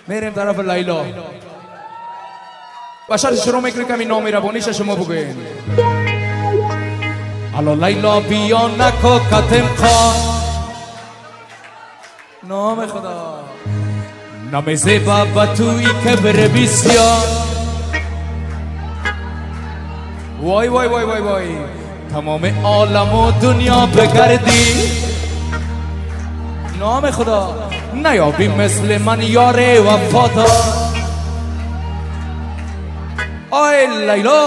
میریم طرف لیلا. بشر شروع میکنی کمی نامهربانیش شما بگوین. الا لیلا بیا نکو کتم خواه نام خدا نام زیبا با توی کبر بسیار. وای وای وای وای وای تمام عالم و دنیا بگردی نام خدا نیابی مثل من یار وفادار. آی لیلا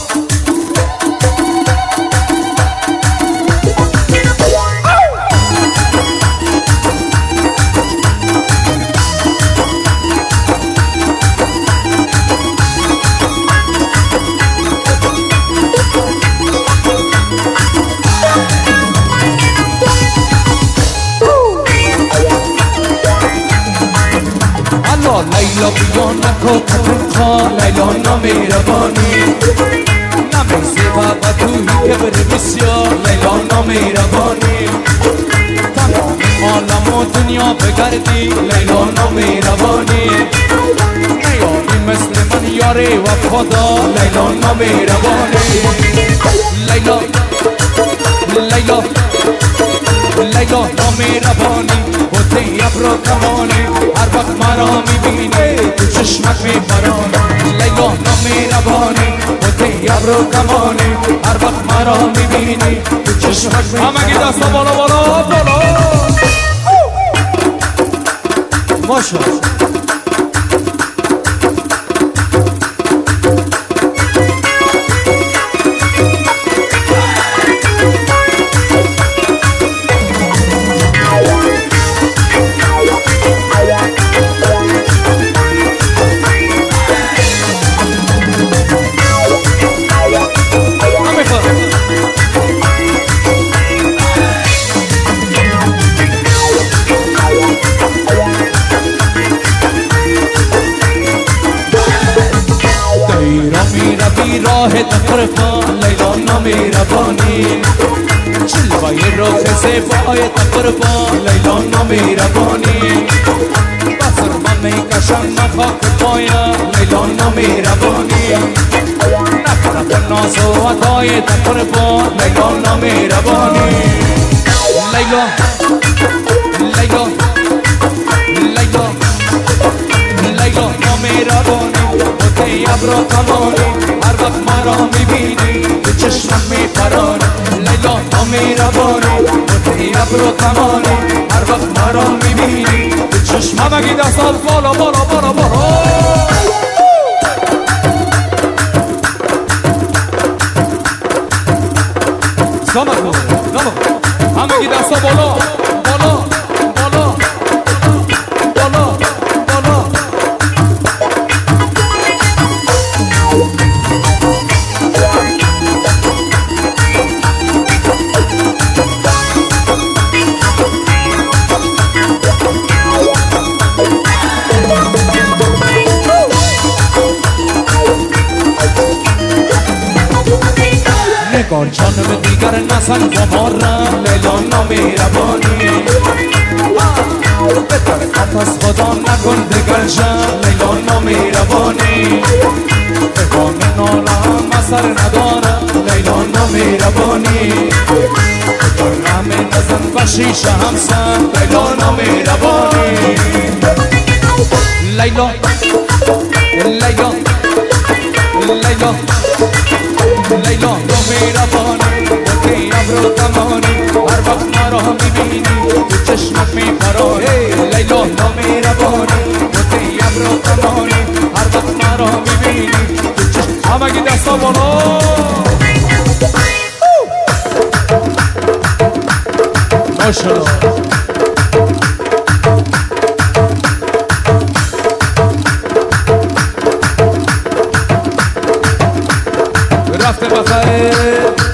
لیلا بیا نکو کتم خواه لیلا نامهربانی نام زیبا و توی کبر بسیار لیلا نامهربانی تمام عالم و دنیا بگردی لیلا نامهربانی نیابی مثل من یار وفادار لیلا نامهربانی. لیلا لیلا لیلا نامهربانی بوده ابرو کمانی هر وقت مرا میبینی تو چشمت میپرانی. لیلا نامهربانی بوده ابرو کمانی هر وقت مرا میبینی تو چشمت میپرانی. همگی دستا بالا بالا بالا ماشاءالله. راه تقربا لیلا نامهربانی جلوه رخ زیبای تقربا لیلا نامهربانی بسر من میکشم مخاک پایا لیلا نامهربانی نفرت ناز و عطای تقربا لیلا نامهربانی. لیلا لیلا لیلا لیلا نامهربانی بوده ابرو کمانی هر وقت مرا میبینی به چشمم میپرانی. لیلا نامهربانی بوده ابرو کمانی هر وقت مرا میبینی به چشمم. همگی دستات بالا بالا بالا بالا زمان همگی دستا بالا بالا بالا بالا بالا. نگار جانم دیگر نزن و مارم لیلا نامهربانی به طرفت از خدا نکن دگر جان لیلا نامهربانی بگام نالم اثر ندارم لیلا نامهربانی برنم نزن و شیشه همسن لیلا نامهربانی. لیلا لیلا لیلا لیلا نامهربانی بوده ابرو کمانی هر وقت مرا میبینی تو چشمت میپرانی. لیلا نامهربانی بوده ابرو کمانی هر وقت مرا میبینی تو چشمت. همگی دستا بالا ماشاءالله. رفته بخیر